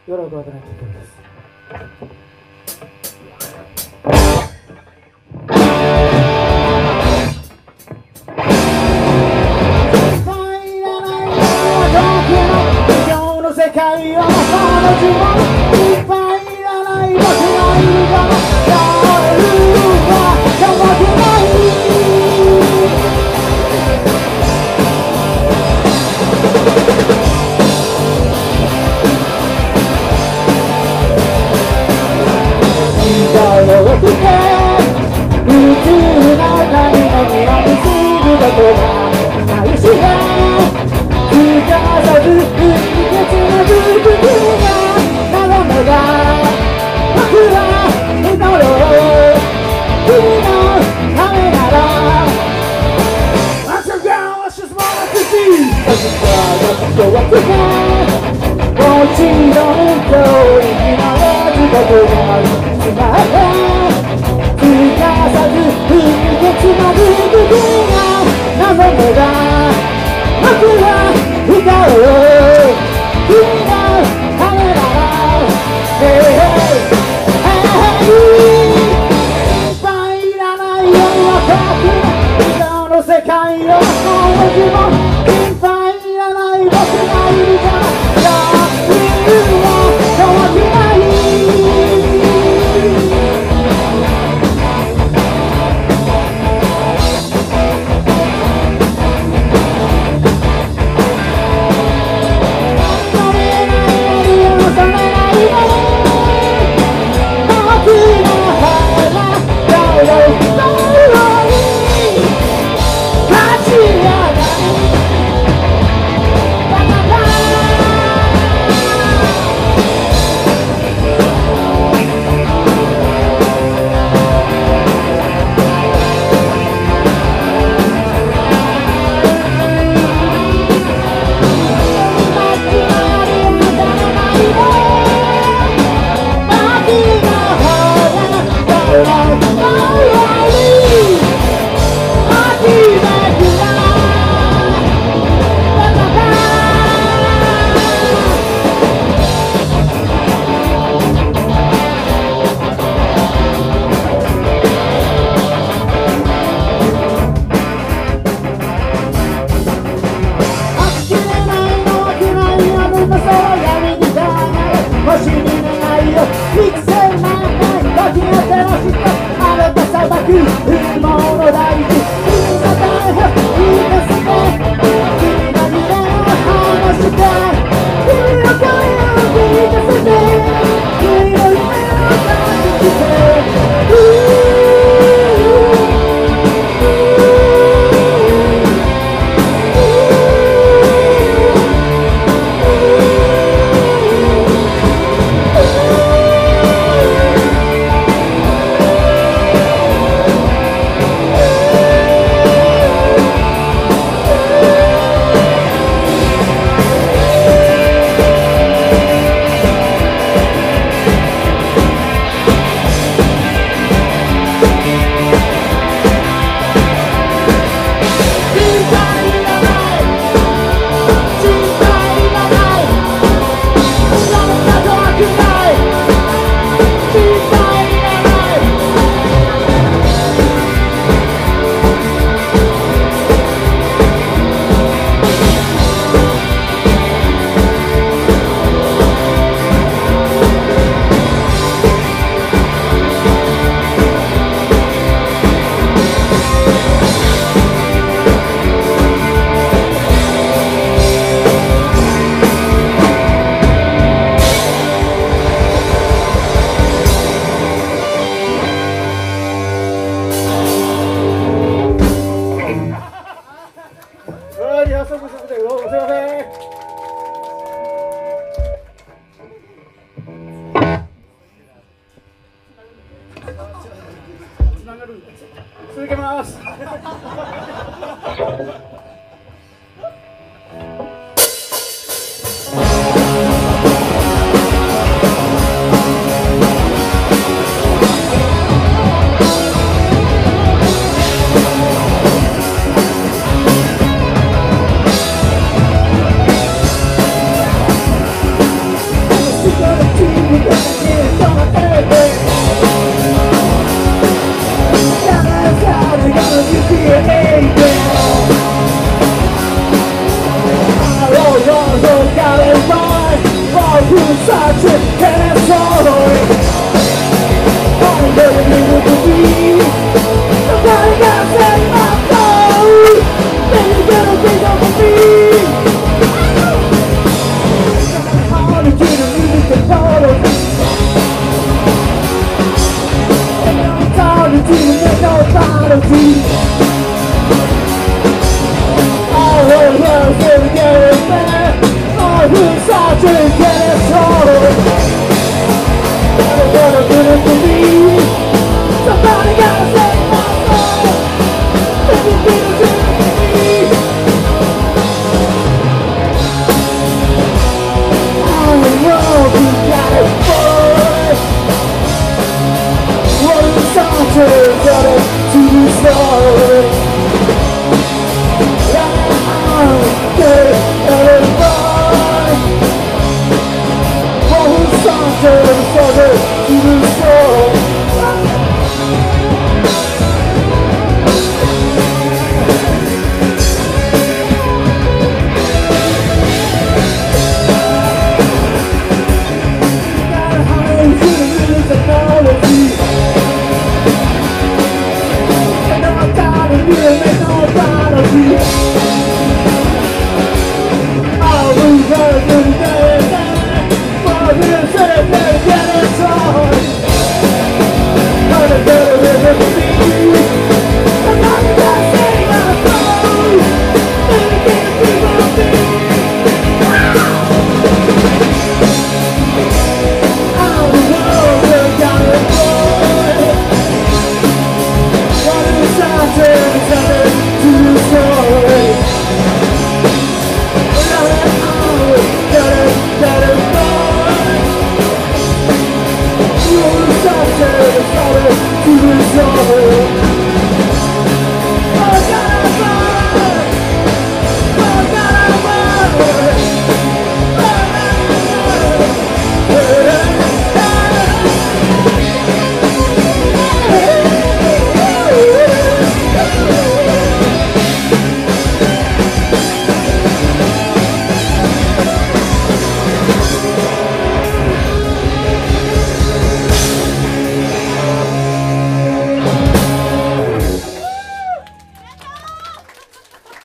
よろくわからない曲です。世界を彼女もいっぱいいらない僕がいるから夜は乾けない時代を送って宇宙の中にあるすぐどこが愛しがつかさず僕が頼むが僕は祈ろう君のためなら I'm so down, let's just wanna see 僕は弱くてもちろん今日にならず僕がつまってつかさず踏みとつまず僕が望むが僕は歌おう君のためならいっぱいいらないよ分かって今の世界をもう自分いっぱいいらない僕がいるから夜は乾けない続けます。 Yeah.